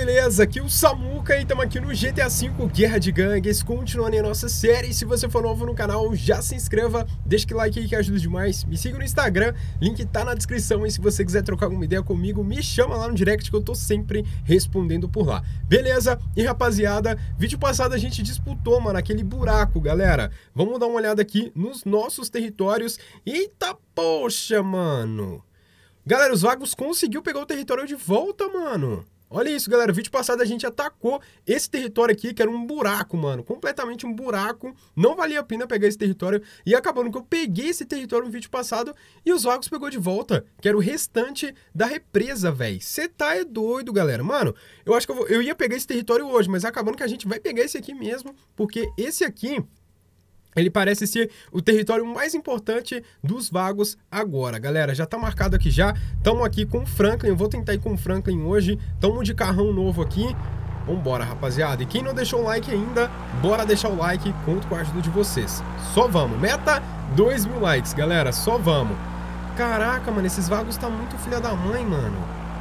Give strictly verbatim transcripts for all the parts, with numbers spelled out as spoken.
beleza? Aqui é o Samuca e estamos aqui no G T A cinco Guerra de Gangues, continuando a nossa série. E se você for novo no canal, já se inscreva, deixa aquele like aí que ajuda demais. Me siga no Instagram, link tá na descrição. E se você quiser trocar alguma ideia comigo, me chama lá no direct que eu tô sempre respondendo por lá. Beleza? E rapaziada, vídeo passado a gente disputou, mano, aquele buraco, galera. Vamos dar uma olhada aqui nos nossos territórios. Eita, poxa, mano. Galera, os vagos conseguiu pegar o território de volta, mano. Olha isso, galera. No vídeo passado a gente atacou esse território aqui, que era um buraco, mano. Completamente um buraco. Não valia a pena pegar esse território. E acabando que eu peguei esse território no vídeo passado e os vagos pegou de volta, que era o restante da represa, velho. Você tá é doido, galera. Mano, eu acho que eu, vou, eu ia pegar esse território hoje, mas acabando que a gente vai pegar esse aqui mesmo, porque esse aqui... ele parece ser o território mais importante dos vagos agora. Galera, já tá marcado aqui já. Tamo aqui com o Franklin. Eu vou tentar ir com o Franklin hoje. Tamo de carrão novo aqui. Vambora, rapaziada. E quem não deixou o like ainda, bora deixar o like. Conto com a ajuda de vocês. Só vamos. Meta dois mil likes, galera. Só vamos. Caraca, mano. Esses vagos tá muito filha da mãe, mano.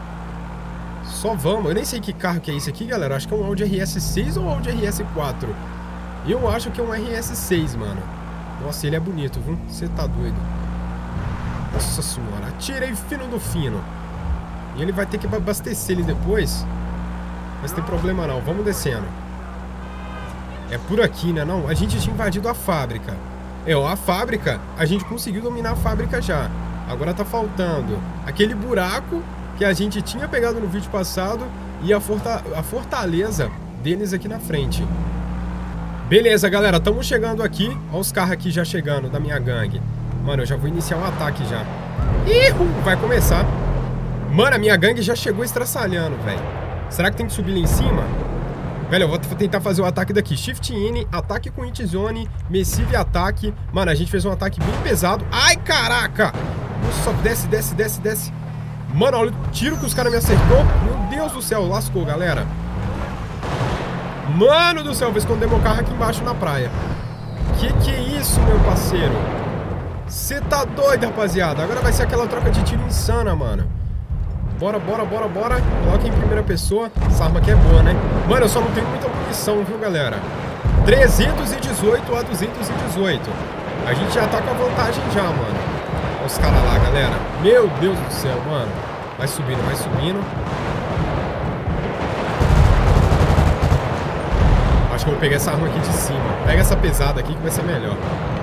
Só vamos. Eu nem sei que carro que é esse aqui, galera. Acho que é um Audi R S seis ou Audi R S quatro. Eu acho que é um R S seis, mano. Nossa, ele é bonito, viu? Você tá doido. Nossa senhora. Atirei fino do fino. E ele vai ter que abastecer ele depois. Mas tem problema não. Vamos descendo. É por aqui, né? Não, a gente tinha invadido a fábrica. É, ó, a fábrica, a gente conseguiu dominar a fábrica já. Agora tá faltando aquele buraco que a gente tinha pegado no vídeo passado e a, forta a fortaleza deles aqui na frente. Beleza, galera, estamos chegando aqui. Olha os carros aqui já chegando da minha gangue. Mano, eu já vou iniciar um ataque já. Ih, vai começar. Mano, a minha gangue já chegou estraçalhando, velho. Será que tem que subir lá em cima? Velho, eu vou tentar fazer o ataque daqui. Shift N, ataque com Hit Zone, Massive ataque. Mano, a gente fez um ataque bem pesado. Ai, caraca! Nossa, desce, desce, desce, desce. Mano, olha o tiro que os caras me acertou. Meu Deus do céu, lascou, galera. Mano do céu, vou esconder meu carro aqui embaixo na praia. Que que é isso, meu parceiro? Você tá doido, rapaziada. Agora vai ser aquela troca de tiro insana, mano. Bora, bora, bora, bora. Coloca em primeira pessoa. Essa arma aqui é boa, né? Mano, eu só não tenho muita munição, viu, galera? trezentos e dezoito a duzentos e dezoito. A gente já tá com a vantagem já, mano. Olha os caras lá, galera. Meu Deus do céu, mano. Vai subindo, vai subindo. Acho que eu vou pegar essa arma aqui de cima. Pega essa pesada aqui que vai ser melhor.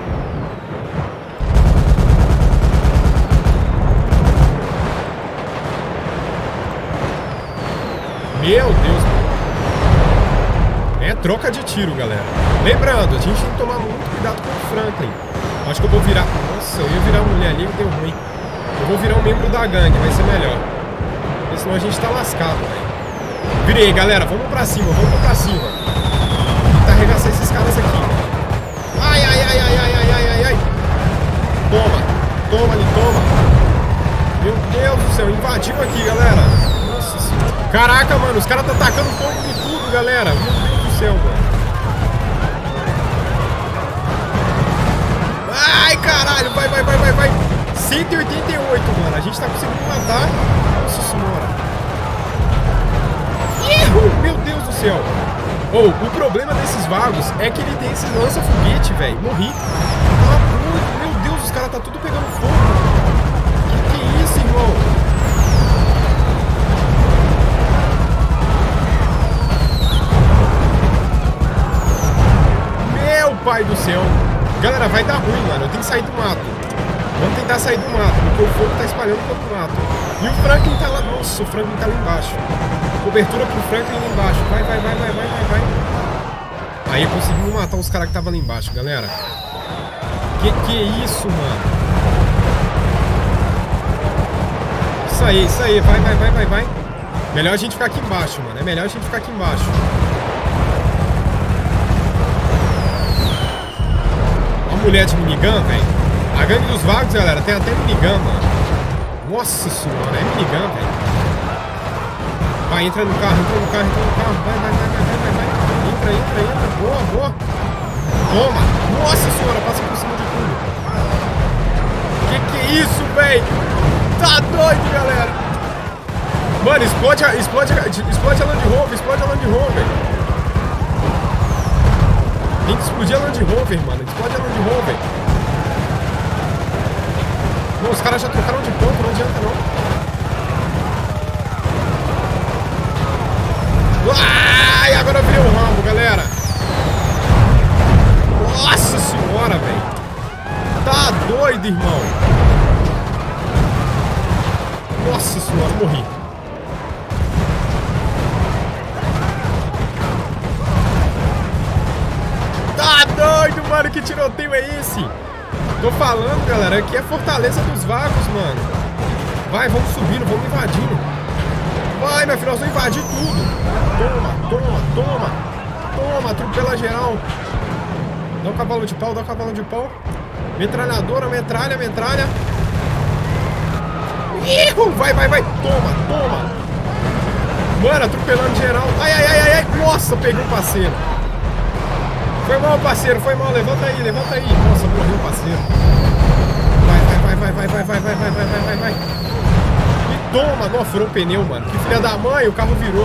Meu Deus, mano. É troca de tiro, galera. Lembrando, a gente tem que tomar muito cuidado com o Franklin. Acho que eu vou virar... Nossa, eu ia virar uma mulher ali e deu ruim. Eu vou virar um membro da gangue, vai ser melhor. Porque senão a gente tá lascado, velho. Virei, galera. Vamos pra cima, vamos pra cima. Arregaçar esses caras aqui. Ai, ai, ai, ai, ai, ai, ai, ai, ai. Toma, toma ali, toma. Meu Deus do céu, invadiu aqui, galera. Nossa senhora. Caraca, mano, os caras tá atacando fogo em tudo, galera. Meu Deus do céu, mano. Ai, caralho, vai, vai, vai, vai, vai. cento e oitenta e oito, mano. A gente tá conseguindo matar. Nossa senhora. Ih, meu Deus do céu. Oh, o problema desses vagos é que ele tem esse lança-foguete, velho. Morri. Ah, meu Deus, os caras tá tudo pegando fogo. Que que é isso, irmão? Meu pai do céu. Galera, vai dar ruim, mano. Eu tenho que sair do mato. Vamos tentar sair do mato, porque o fogo tá espalhando pelo mato. E o Franklin tá lá... Nossa, o Franklin tá lá embaixo. Cobertura pro Franklin lá embaixo. Vai, vai, vai, vai, vai, vai, vai. Aí conseguimos matar os caras que estavam lá embaixo, galera. Que que é isso, mano? Isso aí, isso aí. Vai, vai, vai, vai, vai. Melhor a gente ficar aqui embaixo, mano. É melhor a gente ficar aqui embaixo. A mulher de minigun, velho. A gangue dos vagos, galera, tem até minigun, mano. Nossa senhora, é minigun, velho. Vai, entra no carro, entra no carro, entra no carro. Vai, vai, vai, vai, vai, vai, vai. Entra, entra, entra. Boa, boa. Toma. Nossa senhora, passa por cima de tudo. Que que é isso, velho? Tá doido, galera. Mano, explode a, explode, a, explode a Land Rover, explode a Land Rover. Tem que explodir a Land Rover, mano. Explode a Land Rover. Não, os caras já trocaram de ponto, não adianta não. Ai, agora virei o Rambo, galera. Nossa senhora, velho. Tá doido, irmão. Nossa senhora, morri. Tá doido, mano. Que tiroteio é esse? Tô falando, galera. Aqui é Fortaleza dos Vagos, mano. Vai, vamos subindo, vamos invadindo. Vai, meu filho, nós vamos invadir tudo. Toma, toma, toma. Toma, atropela geral. Dá um cavalo de pau, dá um cavalo de pau. Metralhadora, metralha, metralha. Ih, vai, vai, vai. Toma, toma. Mano, atropelando geral. Ai, ai, ai, ai. Nossa, peguei o parceiro. Foi mal, parceiro, foi mal. Levanta aí, levanta aí. Nossa, morreu o parceiro. Vai, vai, vai, vai, vai, vai, vai, vai, vai, vai, vai, vai. E toma. Nossa, furou o pneu, mano. Que filha da mãe, o carro virou.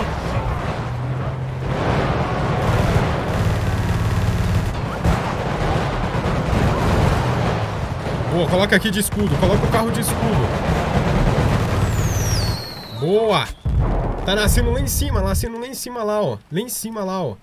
Boa, coloca aqui de escudo. Coloca o carro de escudo. Boa. Tá nascendo lá em cima, nascendo lá em cima lá, ó. Lá em cima lá, ó.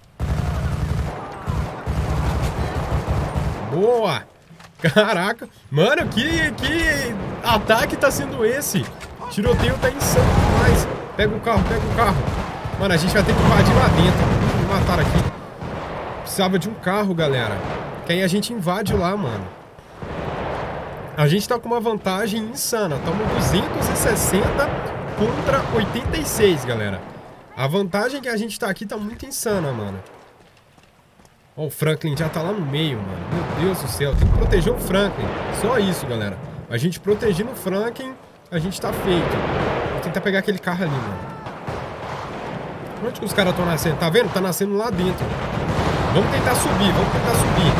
Boa. Caraca. Mano, que, que ataque tá sendo esse? Tiroteio tá insano demais. Pega o carro, pega o carro. Mano, a gente vai ter que invadir lá dentro. Me mataram aqui. Precisava de um carro, galera. Que aí a gente invade lá, mano. A gente tá com uma vantagem insana. Estamos duzentos e sessenta contra oitenta e seis, galera. A vantagem que a gente tá aqui tá muito insana, mano. Ó, o Franklin já tá lá no meio, mano. Meu Deus do céu, tem que proteger o Franklin. Só isso, galera. A gente protegendo o Franklin, a gente tá feito. Vou tentar pegar aquele carro ali, mano. Onde que os caras estão nascendo? Tá vendo? Tá nascendo lá dentro. Vamos tentar subir, vamos tentar subir.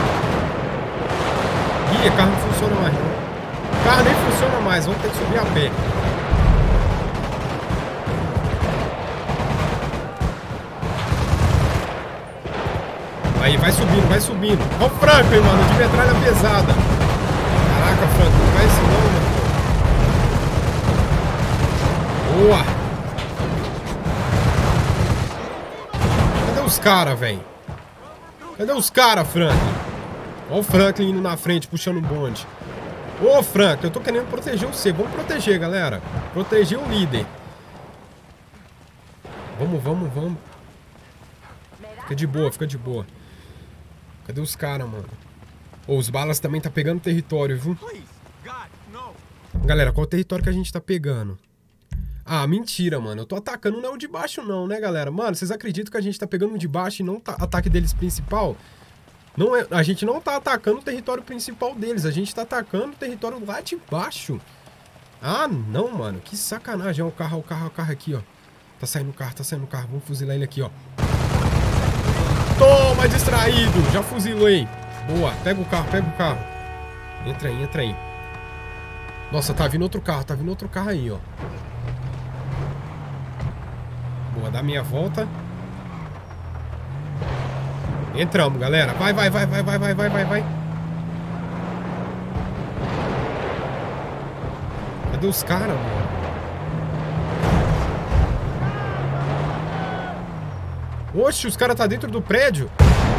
Ih, o carro não funciona mais, não. O carro nem funciona mais, vamos ter que subir a pé. Aí, vai subindo, vai subindo. Ó o Franklin, mano, de metralha pesada. Caraca, Franklin, não vai assim não, mano. Boa. Cadê os caras, velho? Cadê os caras, Franklin? Ó o Franklin indo na frente, puxando o bonde. Ô, Franklin, eu tô querendo proteger você. Vamos proteger, galera. Proteger o líder. Vamos, vamos, vamos. Fica de boa, fica de boa. Cadê os caras, mano? Ô, os balas também tá pegando território, viu? Galera, qual é o território que a gente tá pegando? Ah, mentira, mano. Eu tô atacando não é o de baixo não, né, galera? Mano, vocês acreditam que a gente tá pegando o de baixo e não tá ataque deles principal? Não é, a gente não tá atacando o território principal deles. A gente tá atacando o território lá de baixo. Ah, não, mano. Que sacanagem. Ó, o carro, o carro, o carro aqui, ó. Tá saindo o carro, tá saindo o carro. Vamos fuzilar ele aqui, ó. Toma, distraído. Já fuzilei. Boa. Pega o carro, pega o carro. Entra aí, entra aí. Nossa, tá vindo outro carro. Tá vindo outro carro aí, ó. Boa, dá meia volta. Entramos, galera. Vai, vai, vai, vai, vai, vai, vai, vai, vai. Cadê os caras, mano? Oxe, os caras tá dentro do prédio.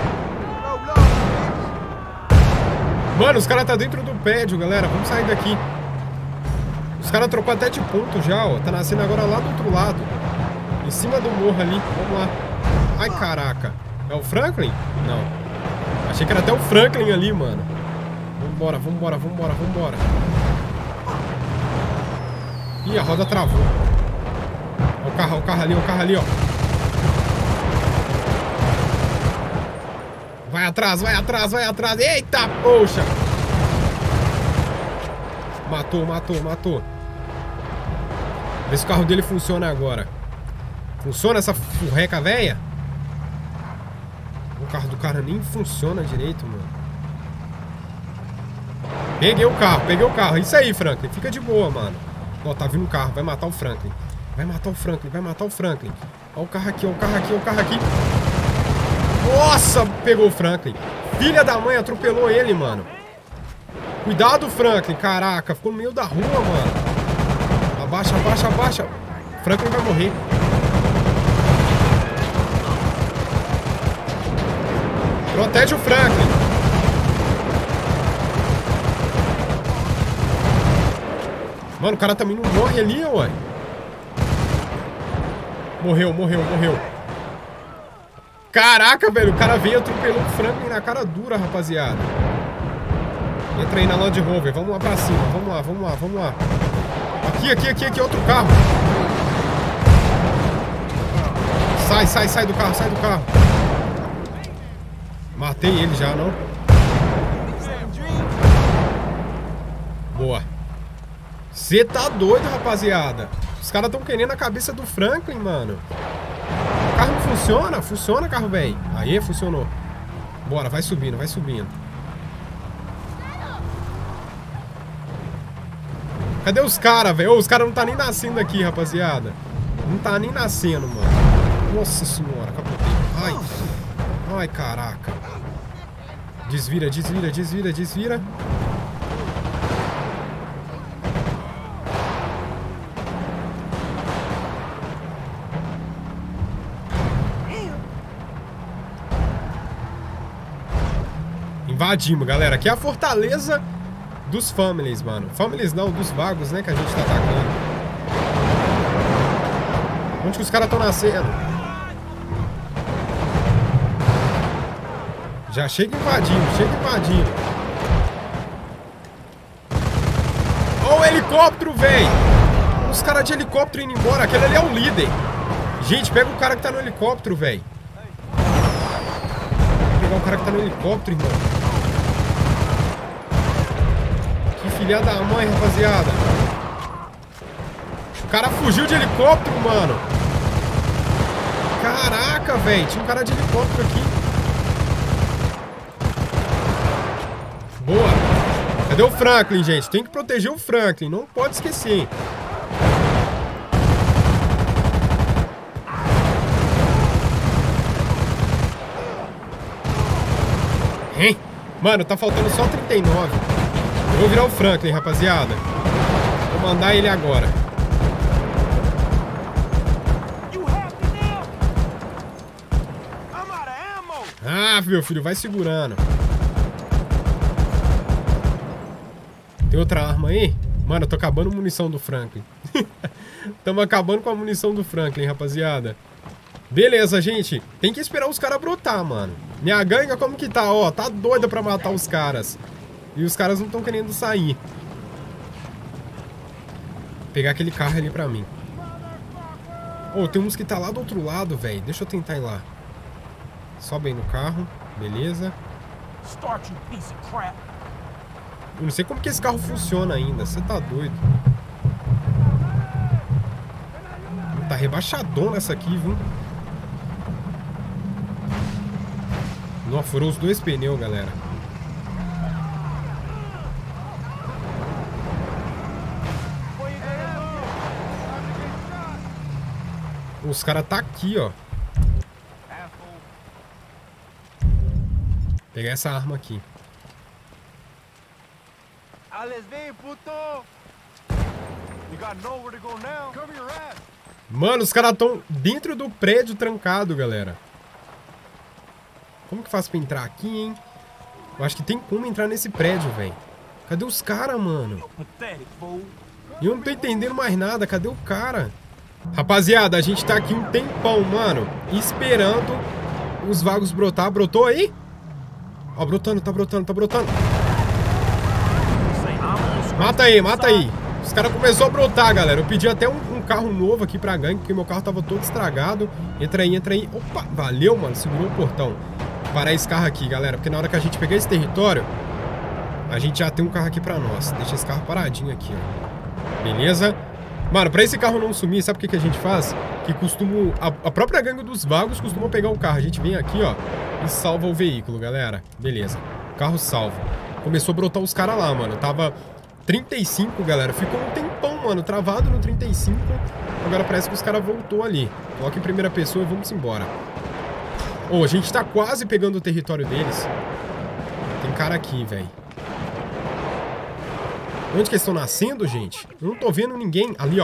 Mano, os caras tá dentro do prédio, galera. Vamos sair daqui. Os caras trocou até de ponto já, ó. Tá nascendo agora lá do outro lado. Em cima do morro ali. Vamos lá. Ai, caraca. É o Franklin? Não. Achei que era até o Franklin ali, mano. Vambora, vambora, vambora, vambora. Ih, a roda travou. Olha o carro, o carro ali, o carro ali, ó. Vai atrás, vai atrás, vai atrás. Eita, poxa. Matou, matou, matou. Vê se o carro dele funciona agora. Funciona essa furreca velha? O carro do cara nem funciona direito, mano. Peguei o carro, peguei o carro. Isso aí, Franklin. Fica de boa, mano. Ó, tá vindo um carro. Vai matar o Franklin. Vai matar o Franklin, vai matar o Franklin. Ó o carro aqui, ó o carro aqui, ó o carro aqui. Nossa, pegou o Franklin. Filha da mãe, atropelou ele, mano. Cuidado, Franklin. Caraca, ficou no meio da rua, mano. Abaixa, abaixa, abaixa. Franklin vai morrer. Protege o Franklin. Mano, o cara também não morre ali, ué. Morreu, morreu, morreu. Caraca, velho. O cara veio e atropelou o Franklin na cara dura, rapaziada. Entra aí na Land Rover. Vamos lá pra cima. Vamos lá, vamos lá, vamos lá. Aqui, aqui, aqui, aqui. Outro carro. Sai, sai, sai do carro, sai do carro. Matei ele já, não? Boa. Você tá doido, rapaziada. Os caras tão querendo a cabeça do Franklin, mano. O carro não funciona? Funciona, carro, velho. Aí, funcionou. Bora, vai subindo, vai subindo. Cadê os caras, velho? Os caras não tá nem nascendo aqui, rapaziada. Não tá nem nascendo, mano. Nossa senhora, capotei. Ai. Ai, caraca. Desvira, desvira, desvira, desvira. Invadimos, galera. Aqui é a fortaleza dos families, mano. Families não, dos vagos, né, que a gente tá atacando. Onde que os caras estão nascendo? Já chega invadindo, chega invadindo. Ó o helicóptero, véi. Os caras de helicóptero indo embora. Aquele ali é o líder. Gente, pega o cara que tá no helicóptero, véi. Vou pegar o cara que tá no helicóptero, irmão. Que filha da mãe, rapaziada. O cara fugiu de helicóptero, mano. Caraca, velho. Tinha um cara de helicóptero aqui. Boa. Cadê o Franklin, gente? Tem que proteger o Franklin. Não pode esquecer. Hein? Mano, tá faltando só trinta e nove. Eu vou virar o Franklin, rapaziada. Vou mandar ele agora. Ah, meu filho, vai segurando. Tem outra arma aí? Mano, eu tô acabando a munição do Franklin. Tamo acabando com a munição do Franklin, rapaziada. Beleza, gente. Tem que esperar os caras brotar, mano. Minha gangue como que tá, ó. Tá doida pra matar os caras. E os caras não estão querendo sair. Vou pegar aquele carro ali pra mim. Ô, oh, tem uns que tá lá do outro lado, velho. Deixa eu tentar ir lá. Sobe aí no carro. Beleza. Eu não sei como que esse carro funciona ainda. Você tá doido. Tá rebaixadona essa aqui, viu? Não, furou os dois pneus, galera. Os caras tá aqui, ó. Pegar essa arma aqui. Mano, os caras estão dentro do prédio trancado, galera. Como que faz pra entrar aqui, hein? Eu acho que tem como entrar nesse prédio, velho. Cadê os caras, mano? Eu não tô entendendo mais nada. Cadê o cara? Rapaziada, a gente tá aqui um tempão, mano, esperando os vagos brotar. Brotou aí? Ó, brotando, tá brotando, tá brotando. Mata aí, mata aí. Os caras começaram a brotar, galera. Eu pedi até um, um carro novo aqui pra gangue, porque meu carro tava todo estragado. Entra aí, entra aí. Opa, valeu, mano. Segurou o portão. Vou parar esse carro aqui, galera, porque na hora que a gente pegar esse território, a gente já tem um carro aqui pra nós. Deixa esse carro paradinho aqui, ó. Beleza? Mano, pra esse carro não sumir, sabe o que, que a gente faz? Que costuma... A, a própria gangue dos vagos costuma pegar o carro. A gente vem aqui, ó, e salva o veículo, galera. Beleza. Carro salvo. Começou a brotar os caras lá, mano. Tava trinta e cinco, galera. Ficou um tempão mano, travado no trinta e cinco. Agora parece que os caras voltou ali. Coloca em primeira pessoa e vamos embora. Ô, oh, a gente tá quase pegando o território deles. Tem cara aqui, velho. Onde que eles estão nascendo, gente? Eu não tô vendo ninguém. Ali, ó.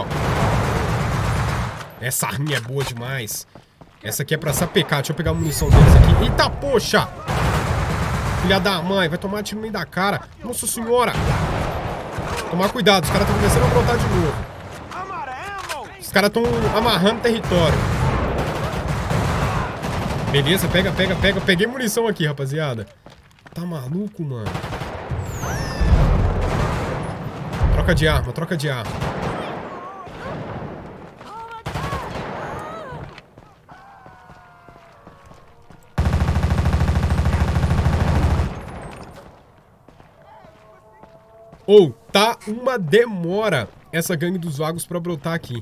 Essa arminha é boa demais. Essa aqui é pra sapecar. Deixa eu pegar a munição deles aqui. Eita, poxa! Filha da mãe, vai tomar tiro no meio da cara. Nossa senhora! Tomar cuidado, os caras estão começando a brotar de novo. Os caras estão amarrando território. Beleza, pega, pega, pega. Peguei munição aqui, rapaziada. Tá maluco, mano? Troca de arma, troca de arma. Ou, oh, tá uma demora essa gangue dos vagos pra brotar aqui.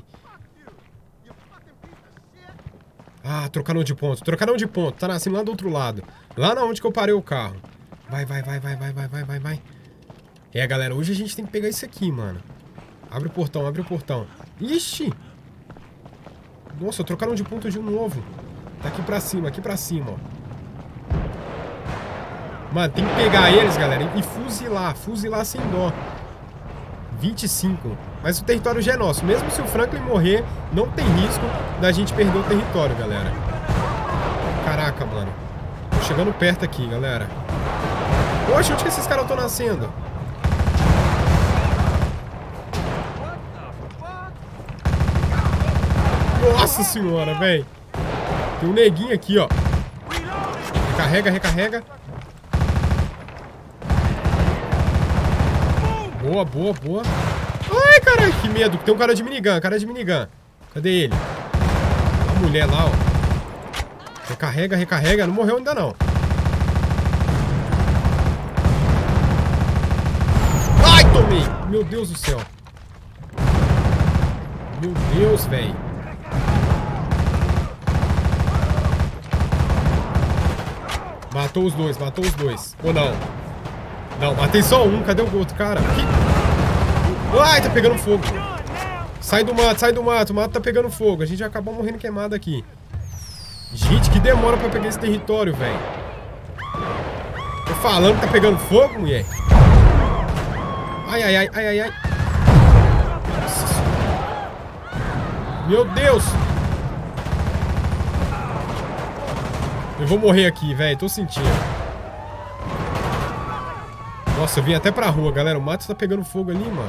Ah, trocaram de ponto, trocaram de ponto. Tá nascendo lá do outro lado. Lá na onde que eu parei o carro. Vai, vai, vai, vai, vai, vai, vai, vai, vai. É, galera, hoje a gente tem que pegar isso aqui, mano. Abre o portão, abre o portão. Ixi! Nossa, trocaram de ponto de novo. Tá aqui pra cima, aqui pra cima, ó. Mano, tem que pegar eles, galera, e fuzilar. Fuzilar sem dó. vinte e cinco. Mas o território já é nosso. Mesmo se o Franklin morrer, não tem risco da gente perder o território, galera. Caraca, mano. Tô chegando perto aqui, galera. Poxa, onde que esses caras estão nascendo? Nossa senhora, velho. Tem um neguinho aqui, ó. Recarrega, recarrega. Boa, boa, boa. Ai, caralho, que medo. Tem um cara de minigun, cara de minigun. Cadê ele? A mulher lá, ó. Recarrega, recarrega. Não morreu ainda, não. Ai, tomei. Meu Deus do céu. Meu Deus, velho. Matou os dois, matou os dois. Ou não? Não, matei só um. Cadê o outro cara? Que... Ai, tá pegando fogo. Sai do mato, sai do mato. O mato tá pegando fogo. A gente já acabou morrendo queimado aqui. Gente, que demora pra pegar esse território, velho. Tô falando que tá pegando fogo, mulher. Ai, ai, ai, ai, ai, ai. Nossa. Meu Deus. Eu vou morrer aqui, velho. Tô sentindo. Nossa, eu vim até pra rua, galera. O mato tá pegando fogo ali, mano.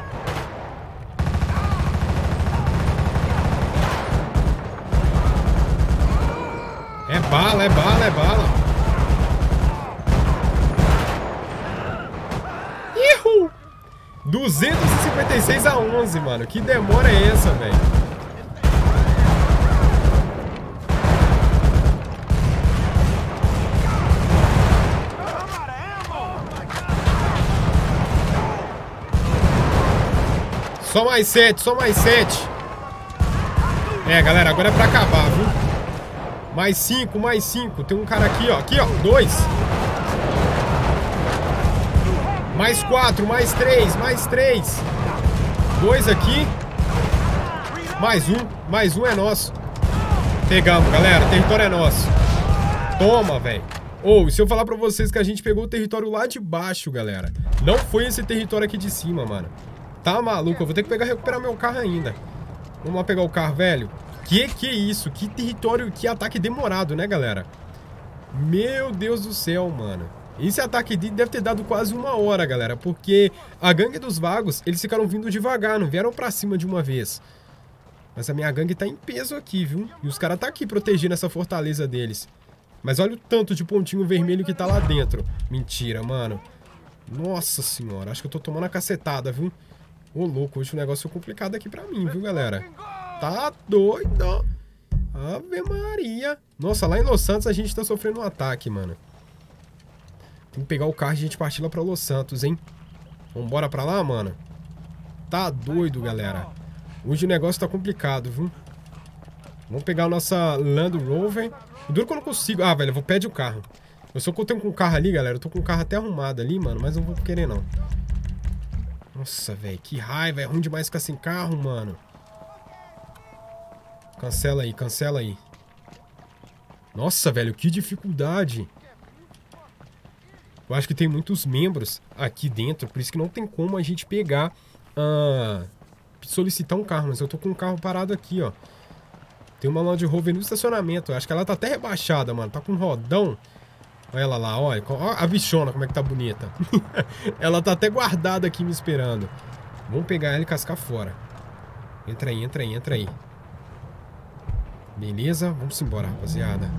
É bala, é bala, é bala. Ihu! duzentos e cinquenta e seis a onze, mano. Que demora é essa, velho? Só mais sete, só mais sete. É, galera, agora é pra acabar, viu? Mais cinco, mais cinco. Tem um cara aqui, ó. Aqui, ó. Dois. Mais quatro, mais três, mais três. Dois aqui. Mais um. Mais um é nosso. Pegamos, galera. O território é nosso. Toma, velho. Ou, oh, se eu falar pra vocês que a gente pegou o território lá de baixo, galera. Não foi esse território aqui de cima, mano. Tá maluco, eu vou ter que pegar e recuperar meu carro ainda. Vamos lá pegar o carro, velho. Que que é isso? Que território, que ataque demorado, né, galera? Meu Deus do céu, mano. Esse ataque deve ter dado quase uma hora, galera. Porque a gangue dos vagos, eles ficaram vindo devagar, não vieram pra cima de uma vez. Mas a minha gangue tá em peso aqui, viu? E os caras tá aqui protegendo essa fortaleza deles. Mas olha o tanto de pontinho vermelho que tá lá dentro. Mentira, mano. Nossa senhora, acho que eu tô tomando a cacetada, viu? Ô, louco, hoje o negócio é complicado aqui pra mim, viu, galera? Tá doido. Ave Maria. Nossa, lá em Los Santos a gente tá sofrendo um ataque, mano. Tem que pegar o carro e a gente partir lá pra Los Santos, hein? Vambora pra lá, mano? Tá doido, galera. Hoje o negócio tá complicado, viu? Vamos pegar a nossa Land Rover. O duro que eu não consigo... Ah, velho, eu vou pedir o carro. Eu só que eu tenho com o carro ali, galera. Eu tô com o carro até arrumado ali, mano. Mas não vou querer, não. Nossa, velho, que raiva. É ruim demais ficar sem carro, mano. Cancela aí, cancela aí. Nossa, velho, que dificuldade. Eu acho que tem muitos membros aqui dentro, por isso que não tem como a gente pegar, uh, solicitar um carro. Mas eu tô com um carro parado aqui, ó. Tem uma Land Rover no estacionamento. Eu acho que ela tá até rebaixada, mano. Tá com um rodão. Olha ela lá, olha. Olha a bichona, como é que tá bonita. Ela tá até guardada aqui me esperando. Vamos pegar ela e cascar fora. Entra aí, entra aí, entra aí. Beleza? Vamos embora, rapaziada.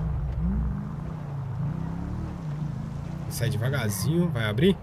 Sai devagarzinho. Vai abrir?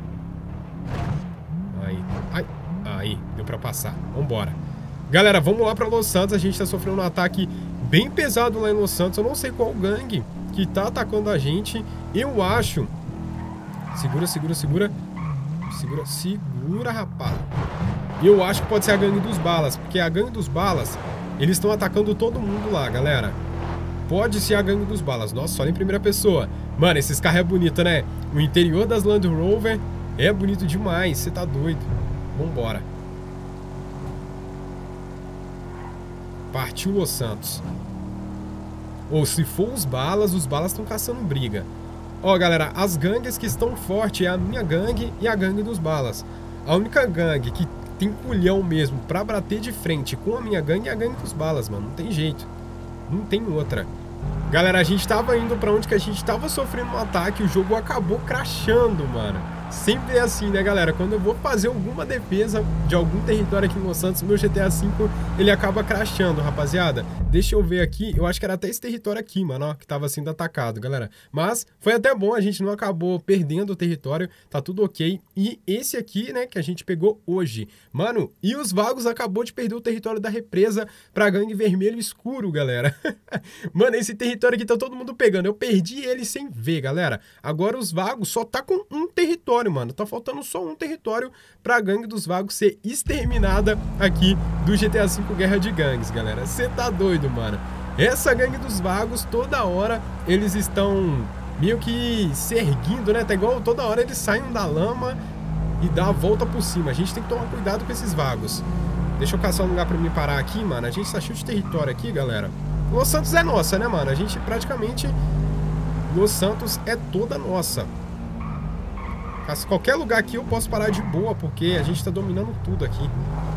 Aí. Ai. Aí. Deu pra passar. Vambora. Galera, vamos lá pra Los Santos. A gente tá sofrendo um ataque bem pesado lá em Los Santos. Eu não sei qual gangue que tá atacando a gente. Eu acho... Segura, segura, segura. Segura, segura, rapaz. Eu acho que pode ser a gangue dos balas. Porque a gangue dos balas... Eles estão atacando todo mundo lá, galera. Pode ser a gangue dos balas. Nossa, olha em primeira pessoa. Mano, esses carros é bonito, né? O interior das Land Rover é bonito demais. Você tá doido. Vambora. Partiu Los Santos. Ou se for os balas, os balas estão caçando briga. Ó, galera, as gangues que estão fortes é a minha gangue e a gangue dos balas. A única gangue que tem culhão mesmo pra bater de frente com a minha gangue é a gangue dos balas, mano. Não tem jeito. Não tem outra. Galera, a gente tava indo pra onde que a gente tava sofrendo um ataque e o jogo acabou crashando, mano. Sempre é assim, né, galera? Quando eu vou fazer alguma defesa de algum território aqui em Los Santos, meu G T A cinco, ele acaba crashando, rapaziada. Deixa eu ver aqui. Eu acho que era até esse território aqui, mano, ó, que tava sendo atacado, galera. Mas foi até bom, a gente não acabou perdendo o território. Tá tudo ok. E esse aqui, né, que a gente pegou hoje. Mano, e os vagos acabou de perder o território da represa pra gangue vermelho escuro, galera. Mano, esse território aqui tá todo mundo pegando. Eu perdi ele sem ver, galera. Agora os vagos só tá com um território, mano. Tá faltando só um território pra gangue dos vagos ser exterminada aqui do G T A cinco Guerra de Gangues, galera. Você tá doido, mano. Essa gangue dos vagos, toda hora eles estão meio que se erguindo, né? Tá igual toda hora eles saem da lama e dá a volta por cima. A gente tem que tomar cuidado com esses vagos. Deixa eu caçar um lugar pra me parar aqui, mano. A gente tá cheio de território aqui, galera. Los Santos é nossa, né, mano? A gente praticamente... Los Santos é toda nossa. Qualquer lugar aqui eu posso parar de boa, porque a gente tá dominando tudo aqui.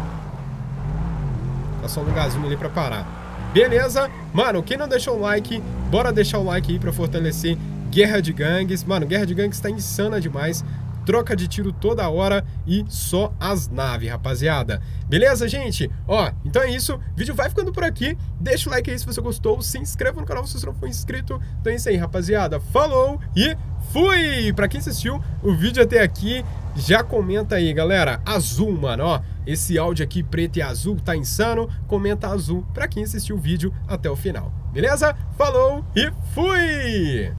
Tá só um lugarzinho ali pra parar. Beleza? Mano, quem não deixou o like, bora deixar o like aí pra fortalecer Guerra de Gangues. Mano, Guerra de Gangues tá insana demais. Troca de tiro toda hora e só as naves, rapaziada. Beleza, gente? Ó, então é isso. O vídeo vai ficando por aqui. Deixa o like aí se você gostou. Se inscreva no canal se você não for inscrito. Então é isso aí, rapaziada. Falou e fui! Pra quem assistiu o vídeo até aqui, já comenta aí, galera. Azul, mano, ó. Esse áudio aqui preto e azul tá insano. Comenta azul pra quem assistiu o vídeo até o final. Beleza? Falou e fui!